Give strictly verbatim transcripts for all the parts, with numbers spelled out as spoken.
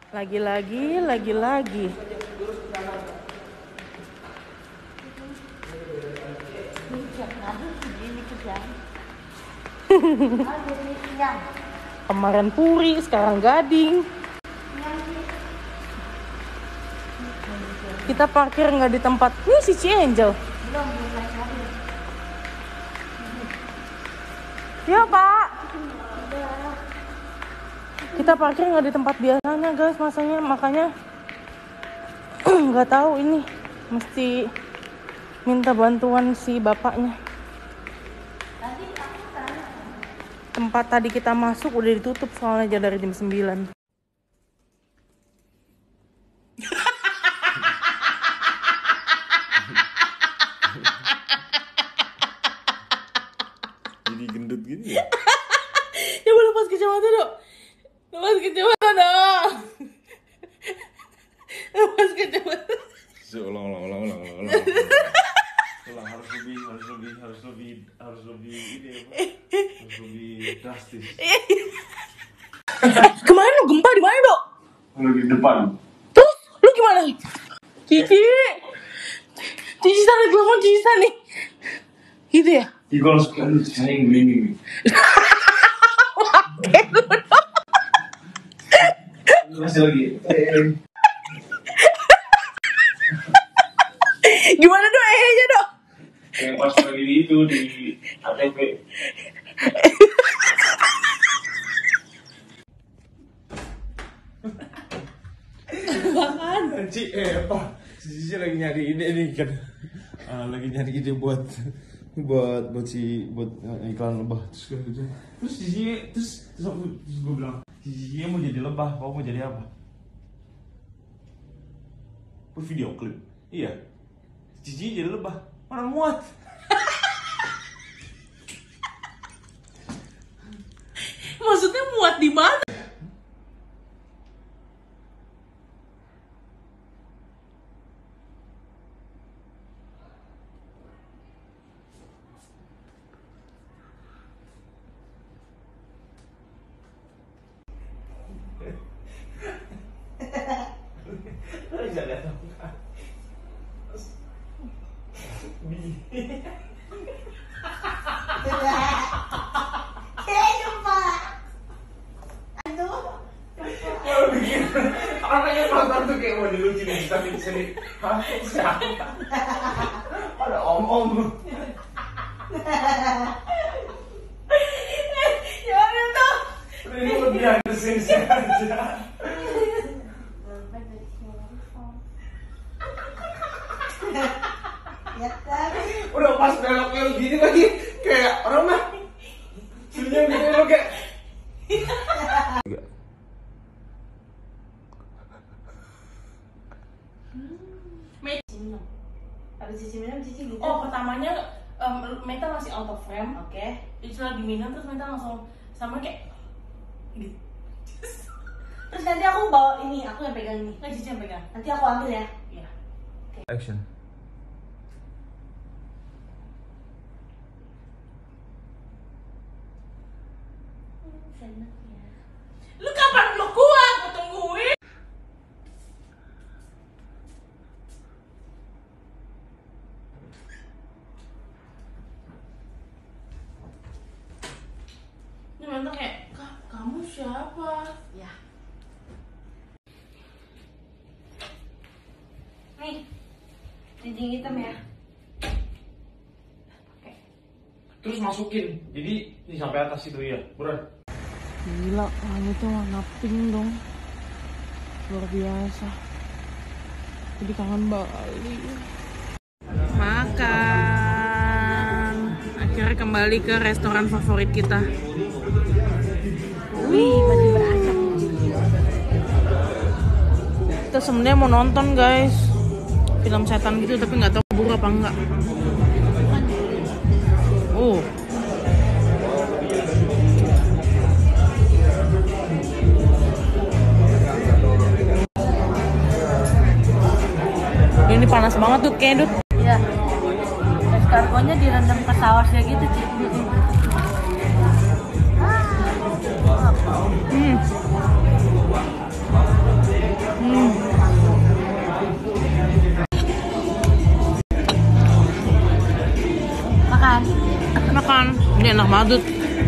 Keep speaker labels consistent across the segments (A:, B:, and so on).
A: Lagi-lagi, lagi-lagi. Kemarin Puri, sekarang Gading. Kita parkir nggak di tempat. Nih si Angel. Ya Pak. Kita parkir nggak di tempat biasanya guys, masanya makanya nggak tahu ini mesti minta bantuan si bapaknya. Tempat tadi kita masuk udah ditutup soalnya aja dari jam sembilan.
B: Jadi gendut gini ya?
A: Coba lepas kacamata dong. Lepas kacamata dong. Lepas kacamata.
B: Ulang, ulang, ulang, ulang, ulang, ulang. Ulang, harus lebih, harus lebih, harus lebih, harus lebih ini apa? Harus lebih drastis.
A: Kemarin lu gempa di mana dok?
B: Lagi di depan.
A: Terus lu gimana? Cici, Cici sana telepon Cici sana nih. Gitu ya?
B: Ih, gue langsung kayak, aduh, sayang gini nih.
A: Oke, lu dong.
B: Masih lagi.
A: Gimana dok? Eh aja dok.
B: Yang pas lagi di itu, di K T P.
A: Apaan?
B: Ci, eh apa? Cici lagi nyari ide nih kan. Uh, lagi nyari ide buat buat buat si buat uh, iklan lebah. Terus gue gitu. Terus Cici terus terus, aku, terus gue bilang, Cici mau jadi lebah, kamu mau jadi apa? Buat video klip. Iya. Cici jadi lebah. Mana muat?
A: Maksudnya muat di mana?
B: Bisa lihat apa? Orangnya nonton tuh kayak mau dilucuin di sini sini. Hah? Siapa? Ada om-om.
A: Ya udah tuh.
B: Ini mau biar sini aja. Udah pas belok-belok gini lagi kayak orang mah senyum gitu lo kayak.
C: Habis Cici minum, Cici gitu.
A: Oh pertamanya um, Meta masih out of frame.
C: Oke. Okay.
A: Itu lagi minum terus Meta langsung sama kayak gitu.
C: Terus nanti aku bawa ini, aku yang pegang ini.
A: Nggak Cici yang pegang.
C: Nanti aku ambil ya.
A: Iya.
B: Action.
A: Lu kapan lu kuat? Gue tungguin. Ini Meta kayak, Kak, kamu siapa?
C: Ya. Nih, cincin hitam ya. Oke.
B: Terus masukin. Jadi ini sampai atas itu ya, bener.
A: Gila, ini tuh warna pink dong. Luar biasa. Jadi kangen Bali. Makan. Akhirnya kembali ke restoran favorit kita.
C: Wih, masih berasap.
A: Kita sebenarnya mau nonton guys, film setan gitu tapi nggak tahu kabur apa enggak. Oh. Ini panas banget tuh kayak Dut.
C: Iya. Escargotnya direndam ke sausnya gitu, Ci.
A: Hmm. enak banget.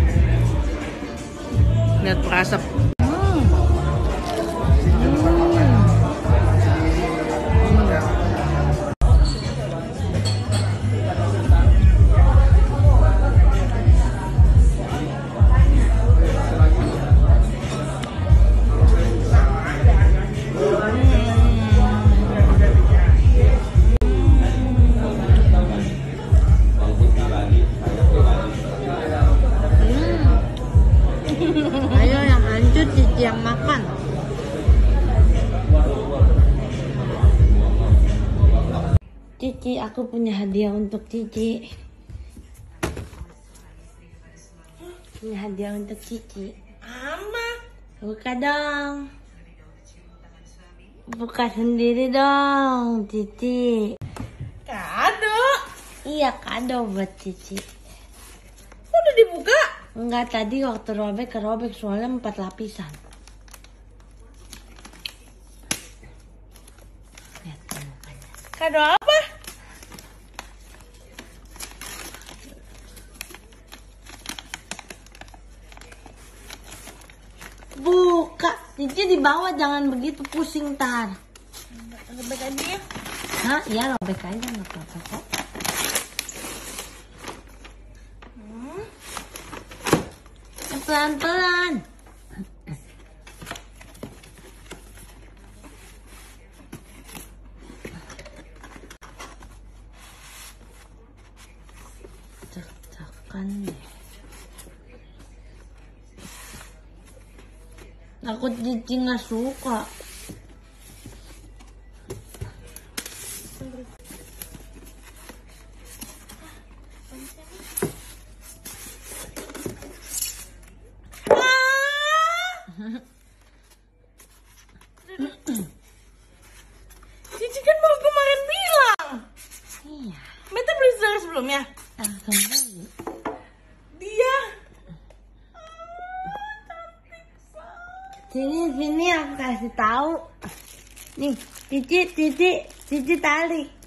A: Lihat perasap. Hmm.
C: Ayo yang hancur Cici yang makan. Cici, aku punya hadiah untuk Cici. Punya hadiah untuk Cici.
A: Ama.
C: Buka dong. Buka sendiri dong, Cici.
A: Kado.
C: Iya, kado buat Cici.
A: Udah dibuka?
C: Enggak, tadi waktu robek kerobek soalnya empat lapisan. Lihat mukanya.
A: Kado apa?
C: Buka, Cici di bawah, jangan begitu pusing tar.
A: Robek aja ya.
C: Hah? Iya, robek aja nggak apa-apa kok. Pelan-pelan. Cek-cekan deh. Takut Cici nggak suka.
A: Cici kan baru kemarin bilang.
C: Iya.
A: Beta beli sehari sebelumnya.
C: Langsung beli.
A: Dia.
C: Sini sini aku kasih tahu. Nih, Cici, Cici, Cici tarik.